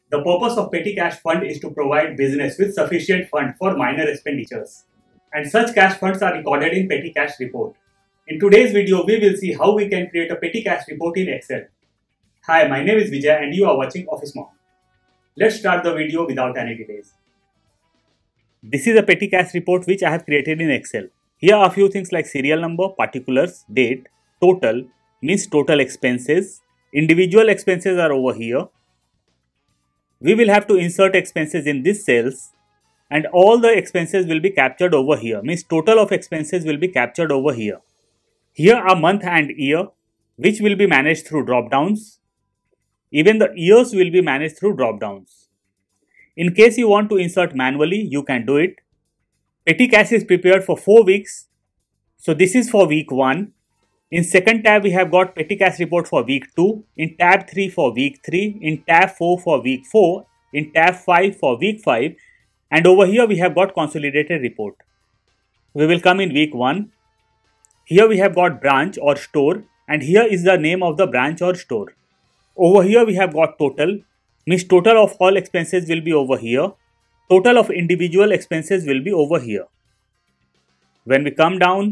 The purpose of petty cash fund is to provide business with sufficient fund for minor expenditures, and such cash funds are recorded in petty cash report. In today's video, we will see how we can create a petty cash report in Excel. Hi, my name is Vijay and you are watching Office Mom. Let's start the video without any delays. This is a petty cash report which I have created in Excel. Here are a few things like serial number, particulars, date, total, means total expenses. Individual expenses are over here. We will have to insert expenses in these cells and all the expenses will be captured over here, means total of expenses will be captured over here. Here are month and year which will be managed through drop downs. Even the years will be managed through drop downs. In case you want to insert manually, you can do it. Petty cash is prepared for 4 weeks. So this is for week 1. In second tab, we have got petty cash report for week 2. In tab 3 for week 3. In tab 4 for week 4. In tab 5 for week 5. And over here, we have got consolidated report. We will come in week 1. Here we have got branch or store. And here is the name of the branch or store. Over here, we have got total. Means total of all expenses will be over here. Total of individual expenses will be over here. When we come down,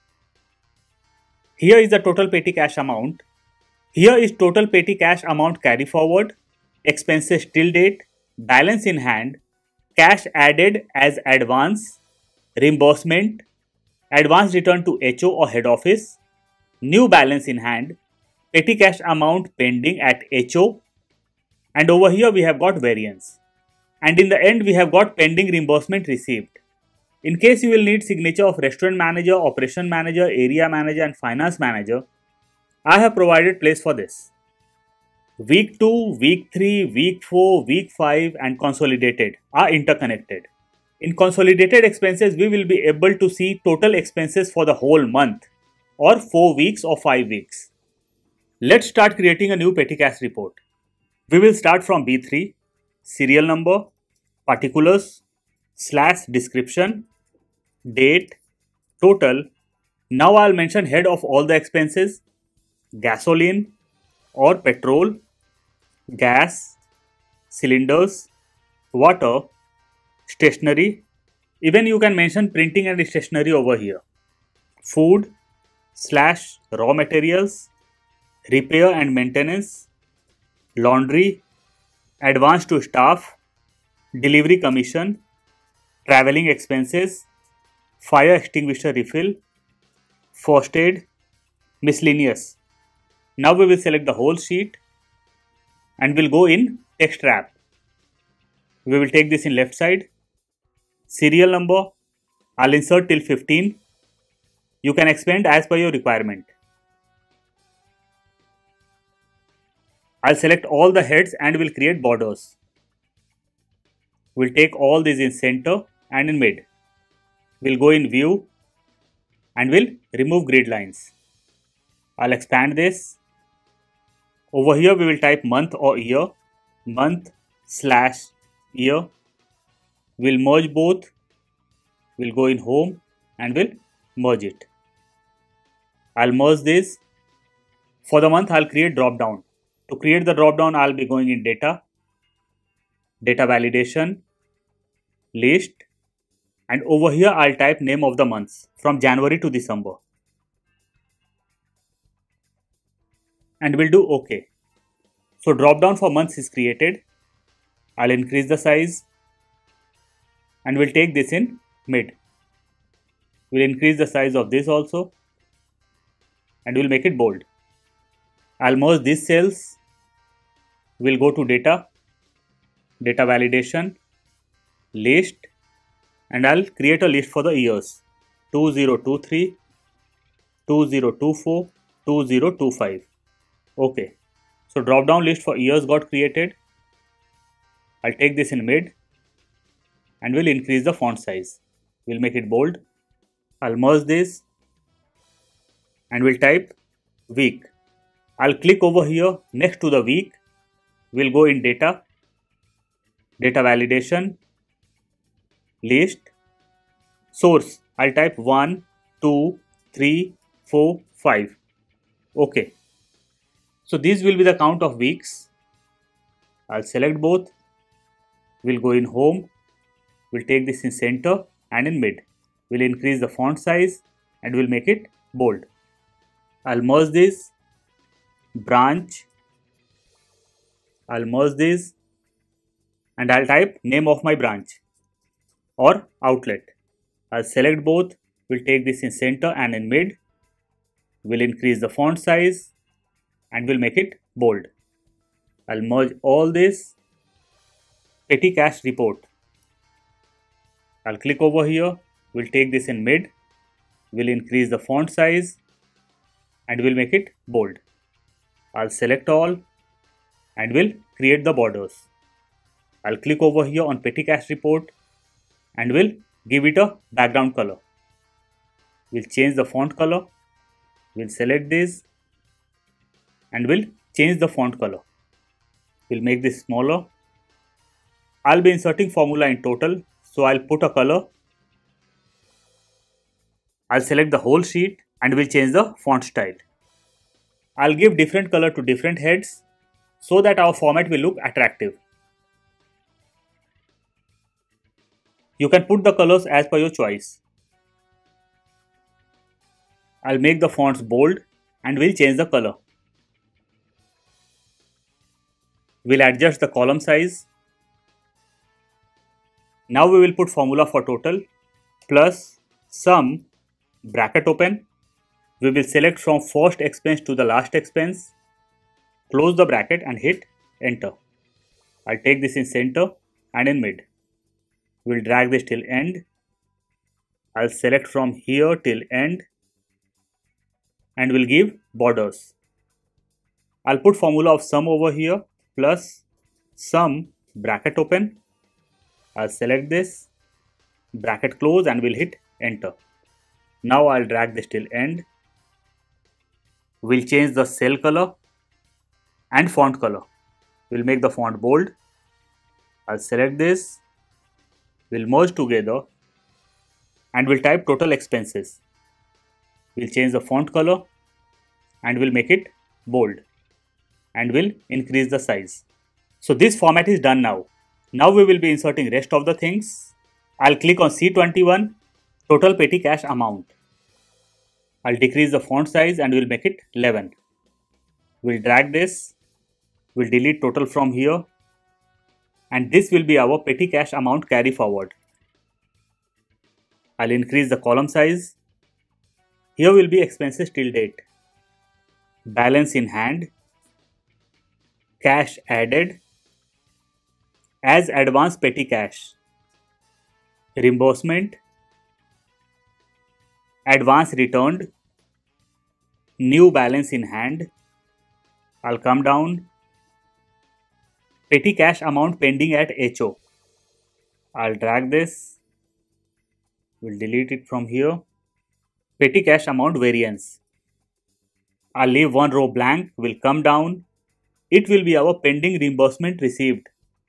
here is the total petty cash amount. Here is total petty cash amount carry forward, expenses till date, balance in hand, cash added as advance, reimbursement, advance return to HO or head office, new balance in hand, petty cash amount pending at HO, and over here we have got variance. And in the end we have got pending reimbursement received. In case you will need signature of restaurant manager, operation manager, area manager and finance manager, I have provided place for this. Week 2, week 3, week 4, week 5 and consolidated are interconnected. In consolidated expenses, we will be able to see total expenses for the whole month or 4 weeks or 5 weeks. Let's start creating a new petty cash report. We will start from B3, serial number, particulars, / description, date, total. Now I'll mention head of all the expenses: gasoline or petrol, gas, cylinders, water, stationery. Even you can mention printing and stationery over here. Food / raw materials, repair and maintenance, laundry, advance to staff, delivery commission, traveling expenses, fire extinguisher refill, first aid, miscellaneous. Now we will select the whole sheet and we'll go in text wrap. We will take this in left side. Serial number, I'll insert till 15. You can expand as per your requirement. I'll select all the heads and will create borders. We'll take all these in center and in mid. We'll go in view and we'll remove grid lines. I'll expand this. Over here we will type month or year. Month / year. We'll merge both. We'll go in home and we'll merge it. I'll merge this. For the month I'll create drop down. To create the drop down, I'll be going in data, data validation, list, and over here I'll type name of the months from January to December. And we'll do OK. So drop down for months is created. I'll increase the size and we'll take this in mid. We'll increase the size of this also and we'll make it bold. I'll merge these cells. We'll go to data, data validation, list, and I'll create a list for the years 2023, 2024, 2025. Okay. So drop down list for years got created. I'll take this in mid and we'll increase the font size. We'll make it bold. I'll merge this and we'll type week. I'll click over here next to the week. We'll go in data, data validation, list, source. I'll type 1, 2, 3, 4, 5. Okay. So these will be the count of weeks. I'll select both We'll go in home. We'll take this in center and in mid. We'll increase the font size and we'll make it bold. I'll merge this, branch. I'll merge this and I'll type name of my branch or outlet. I'll select both. We'll take this in center and in mid. We'll increase the font size and we'll make it bold. I'll merge all this. Petty cash report. I'll click over here. We'll take this in mid. We'll increase the font size and we'll make it bold. I'll select all and we'll create the borders. I'll click over here on petty cash report and we'll give it a background color. We'll change the font color. We'll select this and we'll change the font color. We'll make this smaller. I'll be inserting formula in total, so I'll put a color. I'll select the whole sheet and we'll change the font style. I'll give different color to different heads so that our format will look attractive. You can put the colors as per your choice. I'll make the fonts bold and we'll change the color. We'll adjust the column size. Now we will put formula for total plus sum bracket open. We will select from first expense to the last expense. Close the bracket and hit enter. I'll take this in center and in mid. We'll drag this till end. I'll select from here till end and we'll give borders. I'll put formula of sum over here plus sum bracket open. I'll select this, bracket close and we'll hit enter. Now I'll drag this till end. We'll change the cell color and font color. We'll make the font bold. I'll select this. We'll merge together and we'll type total expenses. We'll change the font color and we'll make it bold and we'll increase the size. So this format is done now. Now we will be inserting rest of the things. I'll click on C21, total petty cash amount. I'll decrease the font size and we'll make it 11. We'll drag this. We'll delete total from here. And this will be our petty cash amount carry forward. I'll increase the column size. Here will be expenses till date. Balance in hand. Cash added. As advance petty cash. Reimbursement. Advance returned. New balance in hand. I'll come down. Petty cash amount pending at HO. I'll drag this. We'll delete it from here. Petty cash amount variance. I'll leave one row blank. We'll come down. It will be our pending reimbursement received.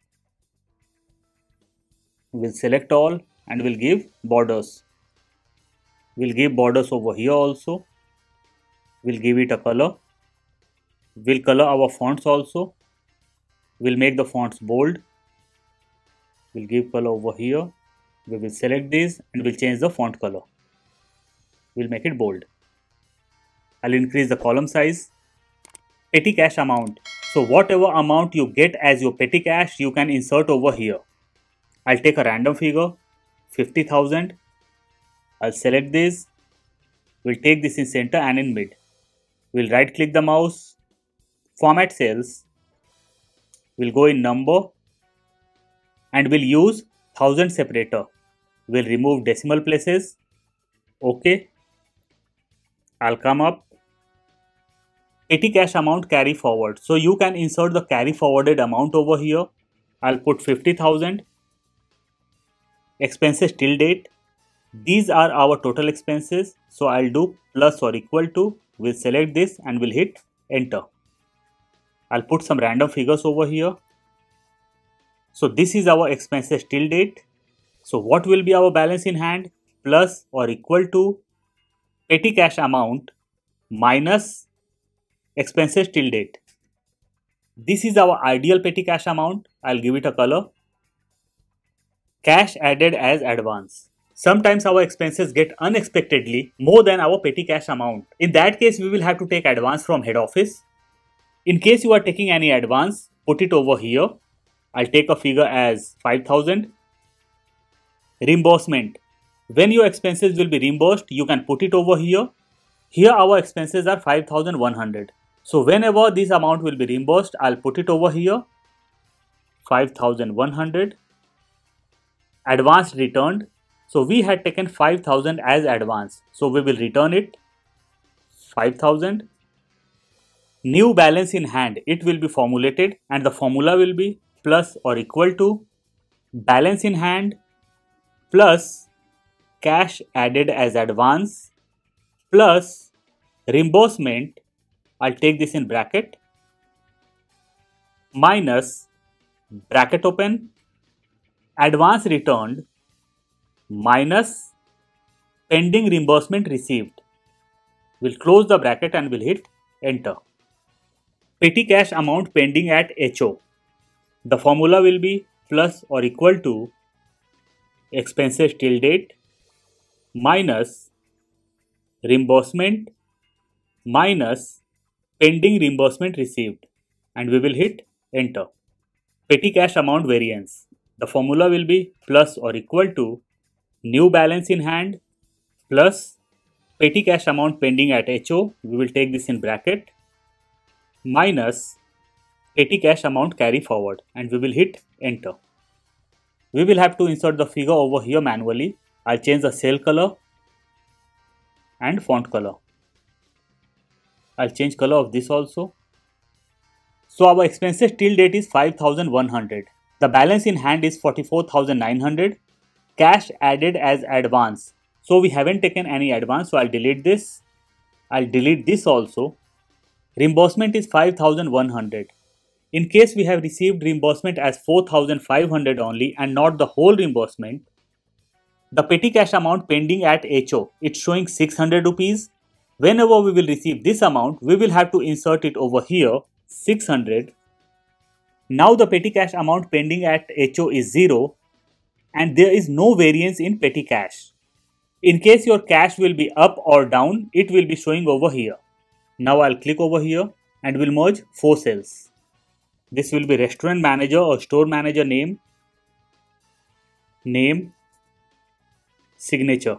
We'll select all and we'll give borders. We'll give borders over here also. We'll give it a color. We'll color our fonts also. We'll make the fonts bold. We'll give color over here. We will select this and we'll change the font color. We'll make it bold. I'll increase the column size. Petty cash amount. So whatever amount you get as your petty cash, you can insert over here. I'll take a random figure, 50,000. I'll select this. We'll take this in center and in mid. We'll right click the mouse, format cells. We'll go in number and we'll use 1000 separator. We'll remove decimal places. OK. I'll come up. Petty cash amount carry forward. So you can insert the carry forwarded amount over here. I'll put 50,000. Expenses till date. These are our total expenses. So I'll do plus or equal to. We'll select this and we'll hit enter. I'll put some random figures over here. So this is our expenses till date. So what will be our balance in hand? Plus or equal to petty cash amount minus expenses till date. This is our ideal petty cash amount. I'll give it a color. Cash added as advance. Sometimes our expenses get unexpectedly more than our petty cash amount. In that case, we will have to take advance from head office. In case you are taking any advance, put it over here. I'll take a figure as 5,000. Reimbursement. When your expenses will be reimbursed, you can put it over here. Here our expenses are 5,100. So whenever this amount will be reimbursed, I'll put it over here. 5,100. Advance returned. So we had taken 5,000 as advance. So we will return it. 5,000. New balance in hand. It will be formulated and the formula will be plus or equal to balance in hand plus cash added as advance plus reimbursement. I'll take this in bracket minus bracket open advance returned minus pending reimbursement received. We'll close the bracket and we'll hit enter. Petty cash amount pending at 𝐻𝐻𝐸. The formula will be plus or equal to expenses till date minus reimbursement minus pending reimbursement received, and we will hit enter. Petty cash amount variance. The formula will be plus or equal to new balance in hand plus petty cash amount pending at 𝐻𝐻𝐸. We will take this in bracket minus petty cash amount carry forward, and we will hit enter. We will have to insert the figure over here manually. I'll change the cell color and font color. I'll change color of this also. So our expenses till date is 5,100. The balance in hand is 44,900. Cash added as advance. So we haven't taken any advance, so I'll delete this. I'll delete this also. Reimbursement is 5,100. In case we have received reimbursement as 4,500 only and not the whole reimbursement, the petty cash amount pending at 𝐻𝐻𝐸, it's showing 600 rupees. Whenever we will receive this amount, we will have to insert it over here, 600. Now the petty cash amount pending at 𝐻𝐻𝐸 is 0 and there is no variance in petty cash. In case your cash will be up or down, it will be showing over here. Now I'll click over here and we'll merge 4 cells. This will be restaurant manager or store manager name, signature.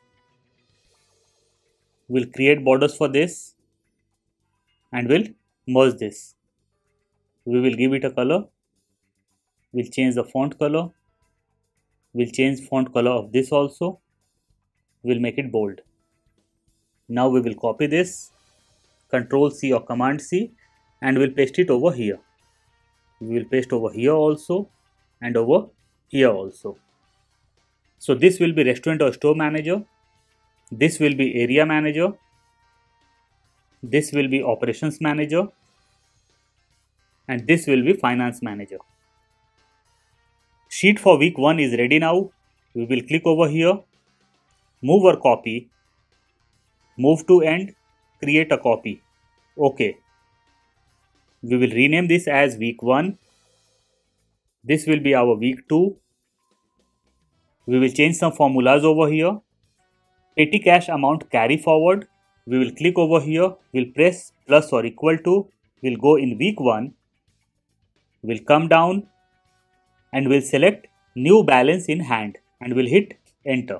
We'll create borders for this and we'll merge this. We will give it a color. We'll change the font color. We'll change font color of this also. We'll make it bold. Now we will copy this, Control C or Command C, and we'll paste it over here. We will paste over here also and over here also. So this will be restaurant or store manager. This will be area manager. This will be operations manager. And this will be finance manager. Sheet for week 1 is ready now. We will click over here, move or copy, move to end, create a copy. OK. We will rename this as week 1. This will be our week 2. We will change some formulas over here. Petty cash amount carry forward. We will click over here. We'll press plus or equal to. We'll go in week 1. We'll come down and we'll select new balance in hand and we'll hit enter.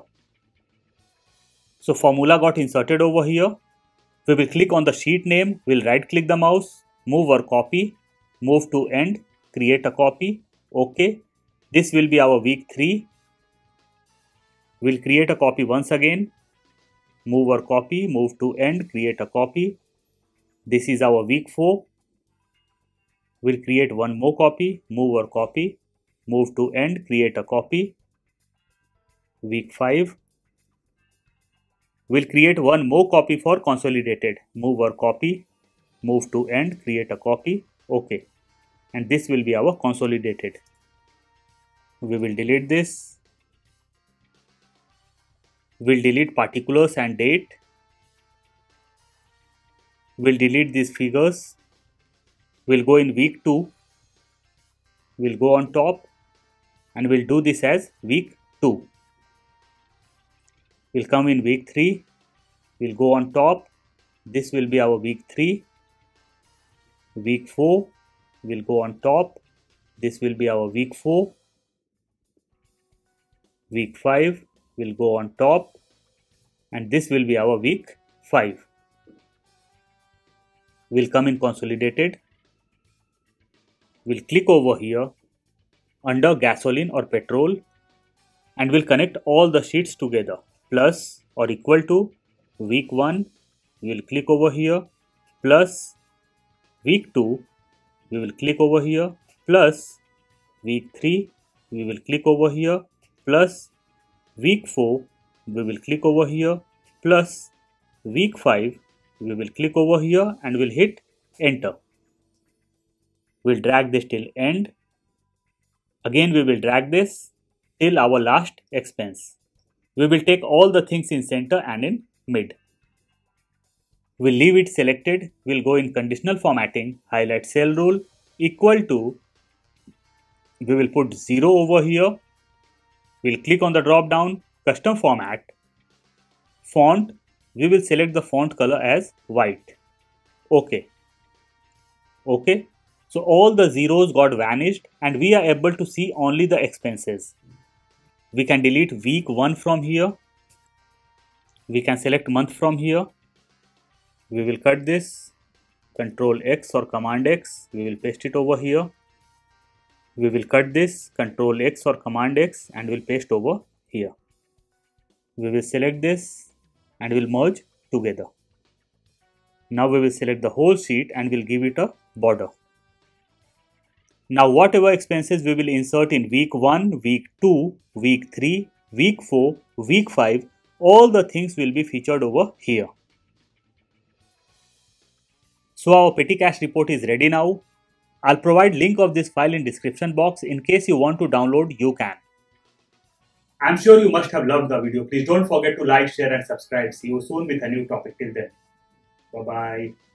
So formula got inserted over here. We will click on the sheet name. We'll right click the mouse, move or copy, move to end, create a copy. OK. This will be our week 3. We'll create a copy once again, move or copy, move to end, create a copy. This is our week 4. We'll create one more copy, move or copy, move to end, create a copy. Week 5. We'll create one more copy for consolidated, move or copy, move to end, create a copy. OK. And this will be our consolidated. We will delete this. We'll delete particulars and date. We'll delete these figures. We'll go in week 2. We'll go on top. and we'll do this as week 2. We'll come in week 3, we'll go on top, this will be our week 3. Week 4, we'll go on top, this will be our week 4. Week 5, we'll go on top, and this will be our week 5. We'll come in consolidated, we'll click over here under gasoline or petrol, and we'll connect all the sheets together, plus or equal to week 1, we will click over here, plus week 2, we will click over here, plus week 3, we will click over here, plus week 4, we will click over here, plus week 5, we will click over here and we'll hit enter. We'll drag this till end. Again we will drag this till our last expense. We will take all the things in center and in mid. We'll leave it selected. We'll go in conditional formatting, highlight cell rule, equal to, we will put 0 over here. We'll click on the drop down, custom format, font, we will select the font color as white. OK. OK. So all the zeros got vanished and we are able to see only the expenses. We can delete week 1 from here. We can select month from here. We will cut this, Control X or Command X, we will paste it over here. We will cut this, Control X or Command X, and we'll paste over here. We will select this and we'll merge together. Now we will select the whole sheet and we'll give it a border. Now whatever expenses we will insert in week 1, week 2, week 3, week 4, week 5, all the things will be featured over here. So our petty cash report is ready now. I'll provide link of this file in description box. In case you want to download, you can. I'm sure you must have loved the video. Please don't forget to like, share and subscribe. See you soon with a new topic. Till then, bye-bye.